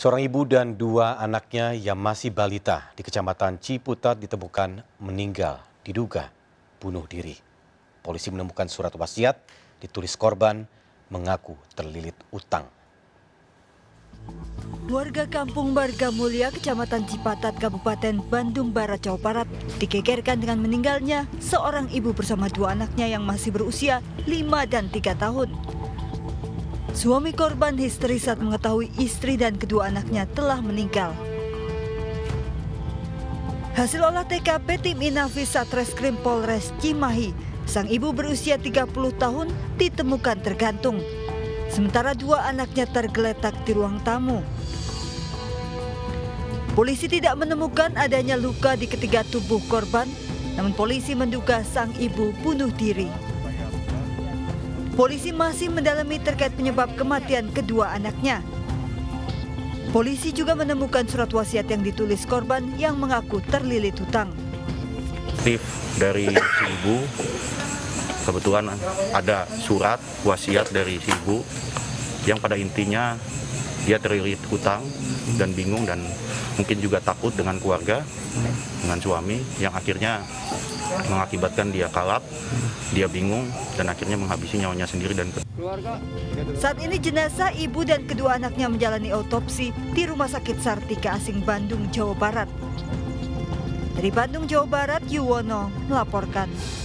Seorang ibu dan dua anaknya yang masih balita di Kecamatan Ciputat ditemukan meninggal, diduga bunuh diri. Polisi menemukan surat wasiat ditulis korban mengaku terlilit utang. Warga kampung Margamulya, Kecamatan Cipatat, Kabupaten Bandung Barat, Jawa Barat, digegerkan dengan meninggalnya seorang ibu bersama dua anaknya yang masih berusia 5 dan 3 tahun. Suami korban histeris saat mengetahui istri dan kedua anaknya telah meninggal. Hasil olah TKP tim Inafis Satreskrim Polres Cimahi, sang ibu berusia 30 tahun ditemukan tergantung. Sementara dua anaknya tergeletak di ruang tamu. Polisi tidak menemukan adanya luka di ketiga tubuh korban, namun polisi menduga sang ibu bunuh diri. Polisi masih mendalami terkait penyebab kematian kedua anaknya. Polisi juga menemukan surat wasiat yang ditulis korban yang mengaku terlilit hutang. Dari si ibu, kebetulan ada surat wasiat dari si ibu yang pada intinya dia terlilit hutang dan bingung dan mungkin juga takut dengan keluarga, dengan suami yang akhirnya mengakibatkan dia kalap, dia bingung dan akhirnya menghabisi nyawanya sendiri dan keluarga. Saat ini jenazah ibu dan kedua anaknya menjalani otopsi di Rumah Sakit Sartika Asing Bandung, Jawa Barat. Dari Bandung, Jawa Barat, Yuwono melaporkan.